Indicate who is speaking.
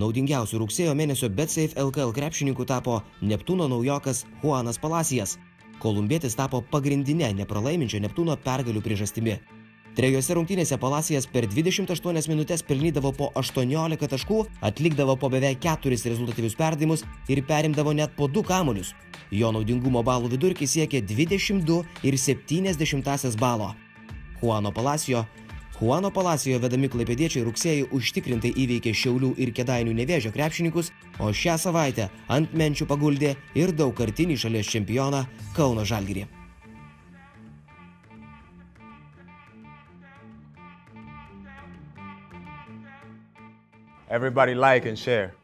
Speaker 1: naudingiausių rugsėjo mėnesio BetSafe LKL krepšininkų tapo Neptūno naujokas Juanas Palacias. Kolumbietis tapo pagrindinė nepralaiminčio Neptūno pergalių priežastimi. Trejose rungtynėse Palacias per 28 minutės pelnydavo po 18 taškų, atlikdavo po beveik 4 rezultatyvius perdavimus ir perimdavo net po 2 kamuolius. Jo naudingumo balų vidurkis siekė 22,7 balo. Juano Palacijo vedami klaipėdiečiai rugsėjį užtikrintai įveikė Šiaulių ir Kėdainių Nevėžio krepšininkus, o šią savaitę ant menčių paguldė ir daugkartinį šalies čempioną Kauno Žalgirį.
Speaker 2: Everybody like and share.